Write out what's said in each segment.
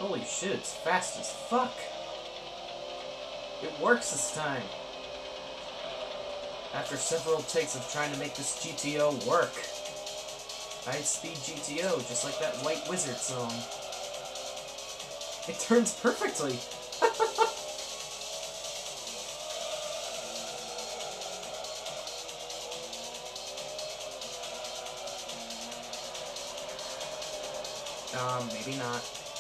Holy shit, it's fast as fuck. It works this time. After several takes of trying to make this GTO work. High-speed GTO, just like that White Wizard song. It turns perfectly. Maybe not.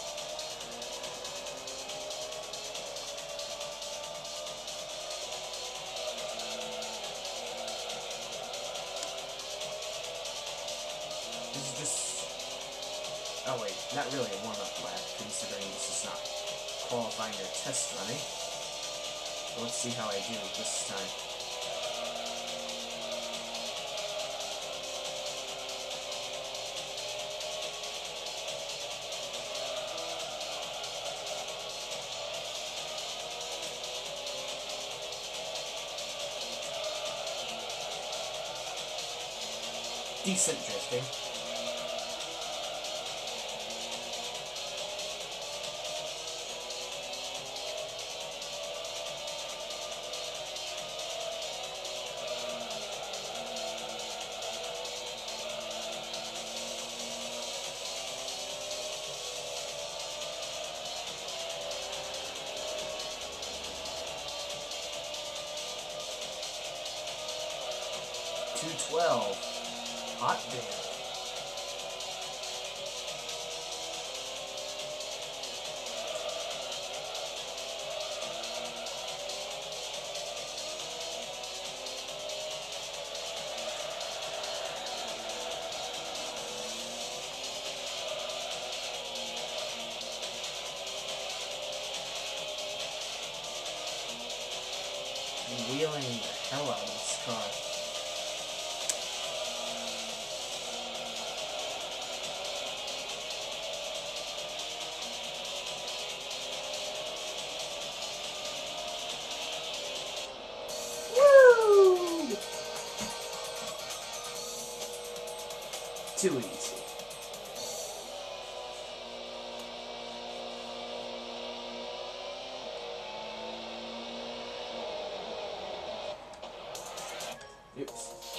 This is just... Oh wait, not really a warm-up lap, considering this is not qualifying or test running. So let's see how I do this time. Decent drifting. .212. Hot damn. Wheeling the hell out of this car. Woo! Too easy. Oops.